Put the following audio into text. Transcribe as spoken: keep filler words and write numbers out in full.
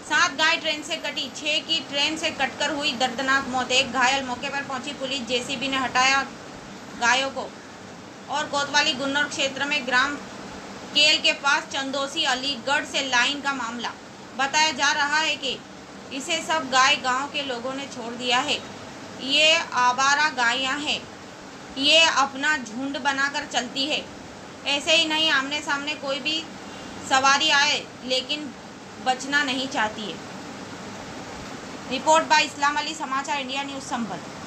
सात गाय ट्रेन से कटी, छह की ट्रेन से कटकर हुई दर्दनाक मौत, एक घायल। मौके पर पहुंची पुलिस, जेसीबी ने हटाया गायों को। और कोतवाली गुन्नौर क्षेत्र में ग्राम केल के पास चंदोसी अलीगढ़ से लाइन का मामला। बताया जा रहा है कि इसे सब गाय गांव के लोगों ने छोड़ दिया है। ये आवारा गायें हैं, ये अपना झुंड बनाकर चलती है। ऐसे ही नहीं, आमने सामने कोई भी सवारी आए लेकिन बचना नहीं चाहती है। रिपोर्ट बाय इस्लाम अली, समाचार इंडिया न्यूज़ संभल।